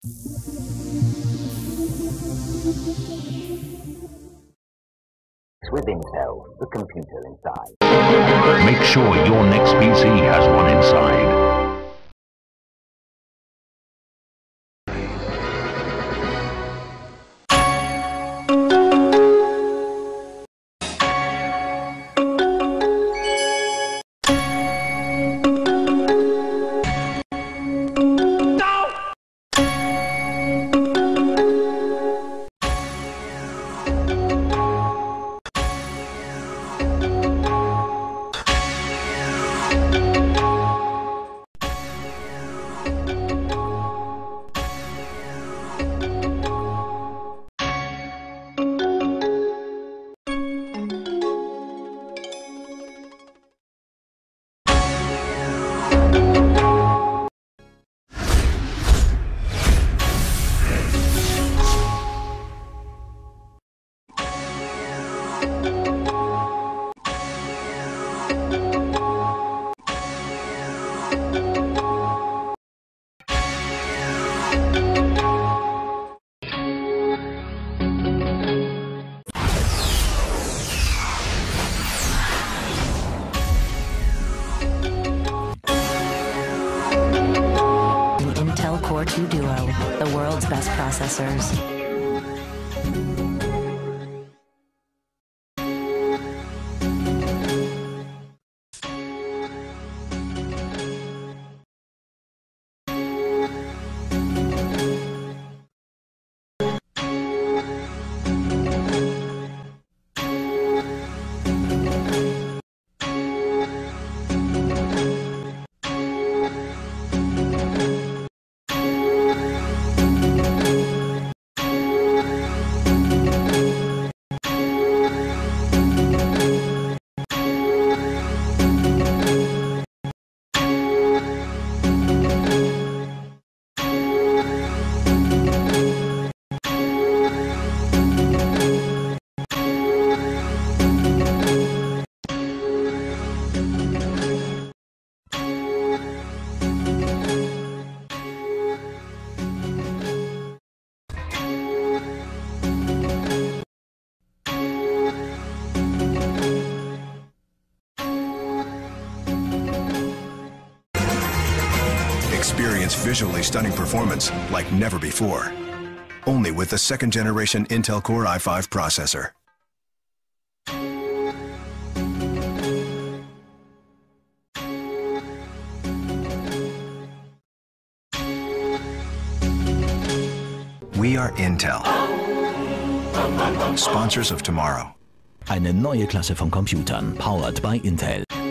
With Intel, the computer inside. Make sure your next PC has one inside. Intel Core 2 Duo, the world's best processors. Experience visually stunning performance like never before. Only with the second-generation Intel Core i5 processor. We are Intel. Sponsors of tomorrow. Eine neue Klasse von Computern, powered by Intel.